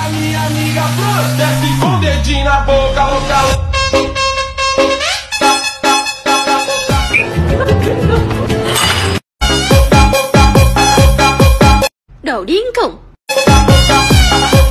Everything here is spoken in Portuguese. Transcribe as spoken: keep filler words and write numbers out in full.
minha amiga Flor, desce com o dedinho na boca, louca, louca. Đồ điên khùng.